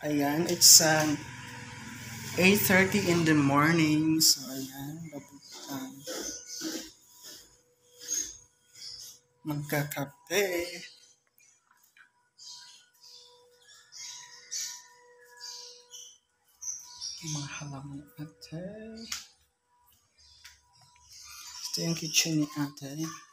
Ayan, it's 8:30 in the morning. So, ayan, magkakape. Mga halaman ni ate. Ito yung kitchen ni ate.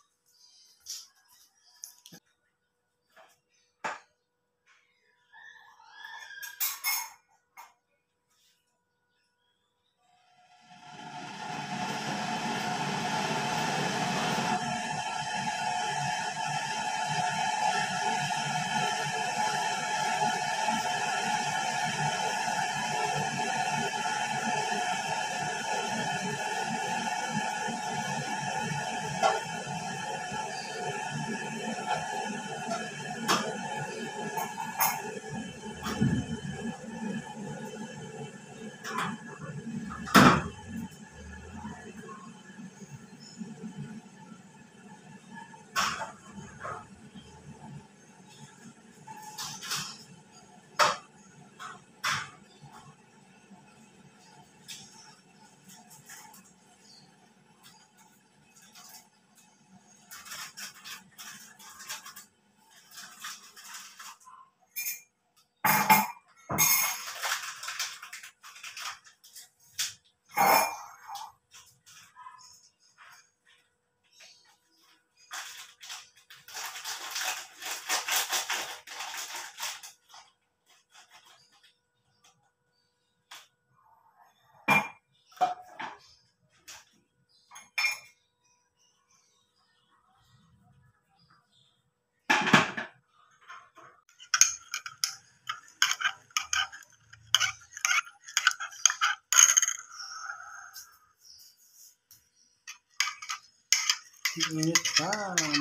Init pa.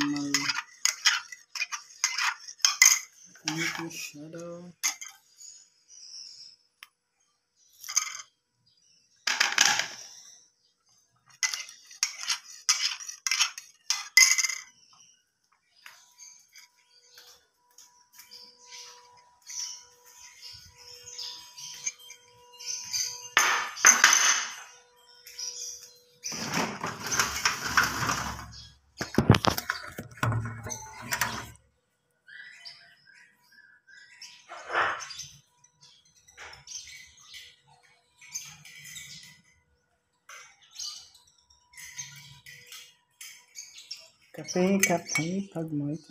Init masyado. Kape pag mo ito.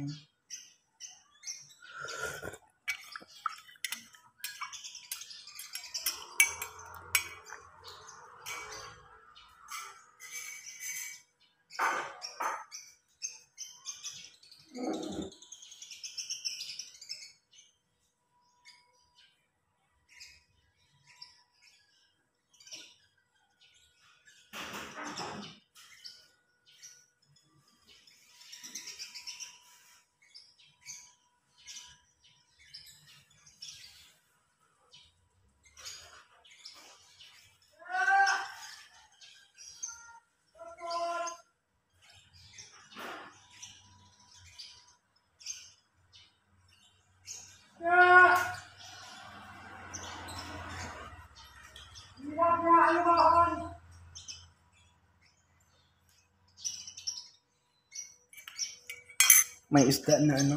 May isda na ano.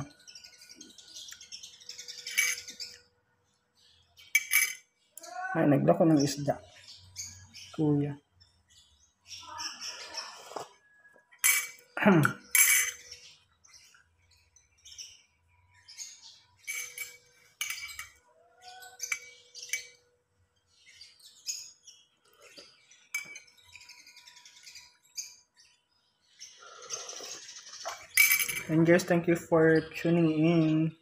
Ay, naglako ng isda. Kuya. And guys, thank you for tuning in.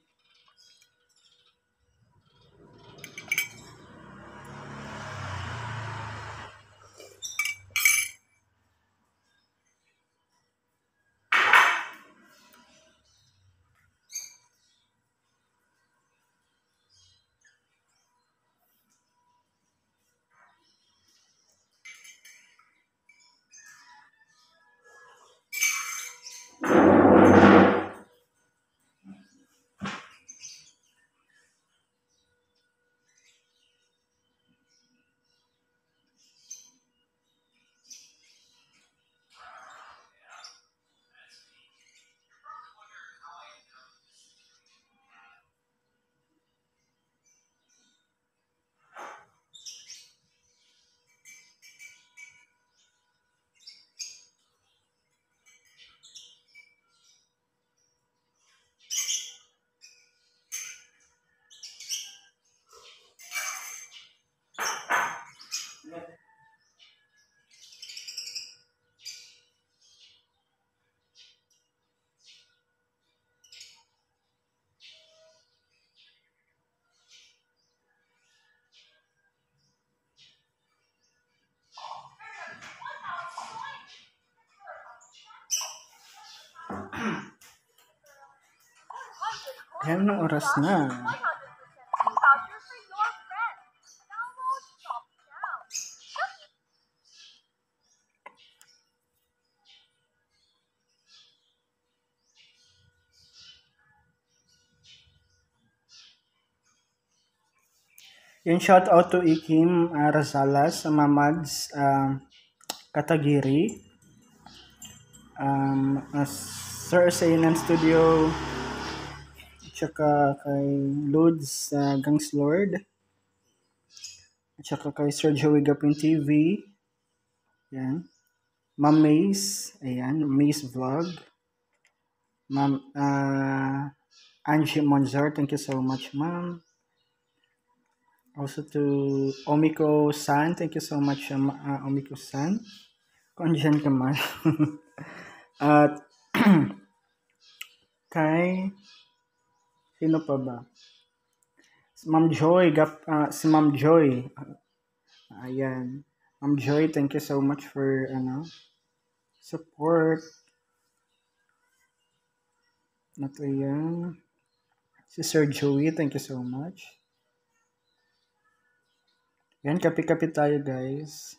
Ayan ng oras na. Yung shout out to Ikim Rasalas, Mamads Katagiri, Sir Sainan Studio, tsaka kay Lods Gangs Lord, tsaka kay Sir Joey Gapin TV, yan. Ma'am Maze, ayan, Maze Vlog, Ma'am Angie Monzar, thank you so much, ma'am. Also to Omiko-san, thank you so much, Omiko-san. Kung andyan ka man. At kay, sino pa ba? Si Ma'am Joy, si Ma'am Joy. Ayan. Ma'am Joy, thank you so much for, support. At ayan. Si Sir Joey, thank you so much. Yan, kapi-kapi tayo, guys.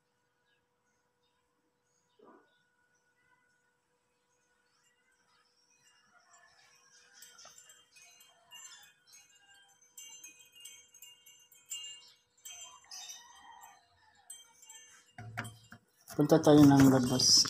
Punta tayo ng labas.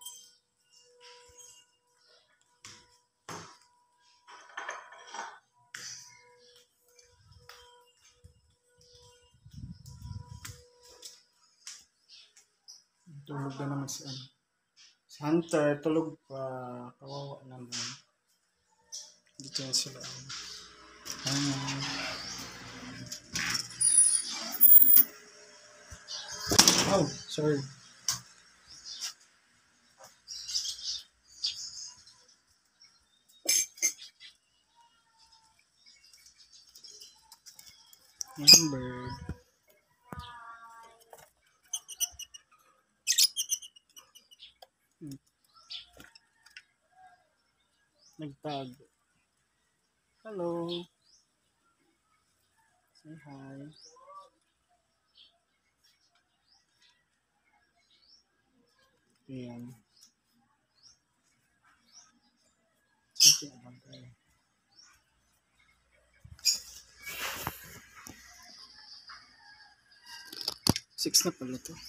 Tulog na naman si Si Hunter, tulog pa. Kawawa naman. Dito na sila. Oh, sorry. Number. Nagtag. Hello. Say hi. Ayan. Okay, abang tayo. Six na pala to.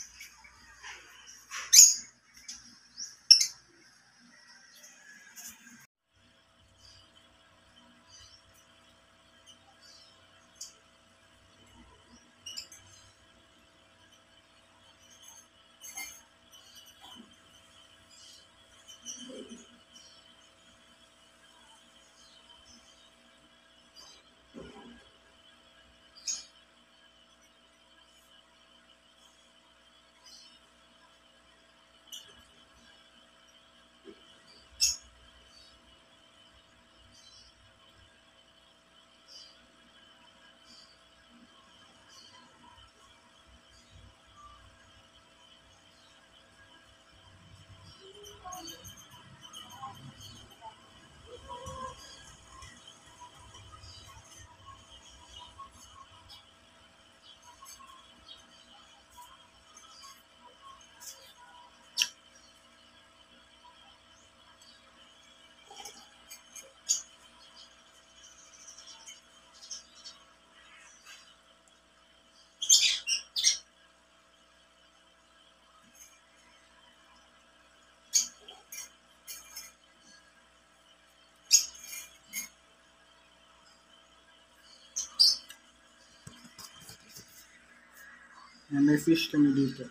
May fish kami dito.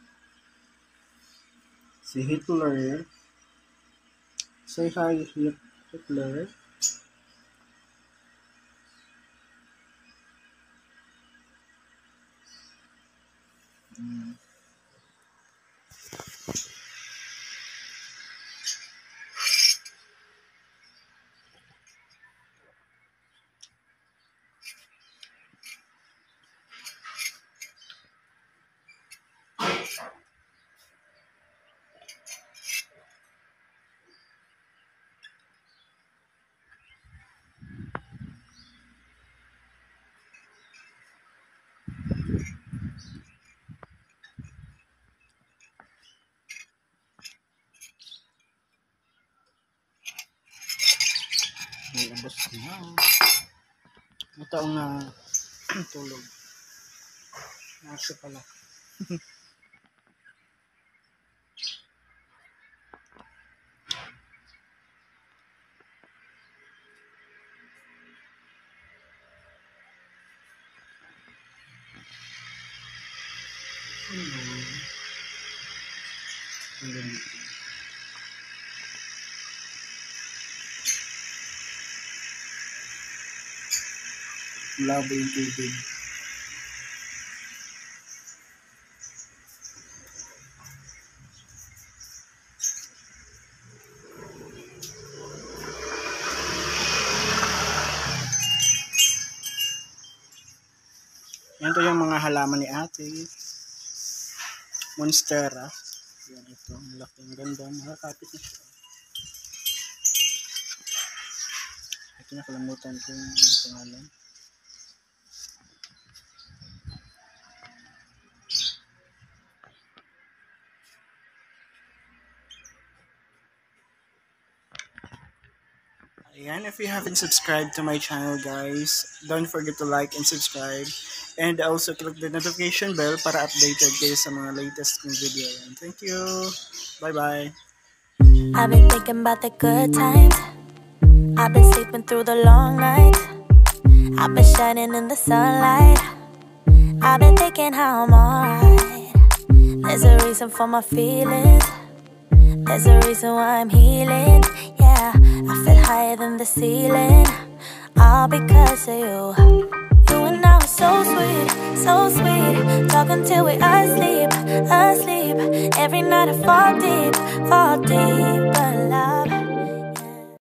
Si Hitler. Say hi, Hitler. Wow. Ito ang tulog. Nasa pala. Labo yung tubig. Yan to yung mga halaman ni ate. Monstera. Yan ito. Malaki. Ang ganda. Makakapit na siya. Ito nakalimutan ko yung pangalan. Ayan, if you haven't subscribed to my channel guys, don't forget to like and subscribe. And also click the notification bell para updated kayo sa mga latest kong video. And thank you. Bye-bye. I've been thinking about the good times. I've been sleeping through the long nights. I've been shining in the sunlight. I've been thinking how I'm alright. There's a reason for my feelings. There's a reason why I'm healing. Yeah, I feel higher than the ceiling. All because of you. You and I were so sweet, so sweet. Talking till we asleep, asleep. Every night I fall deep, but love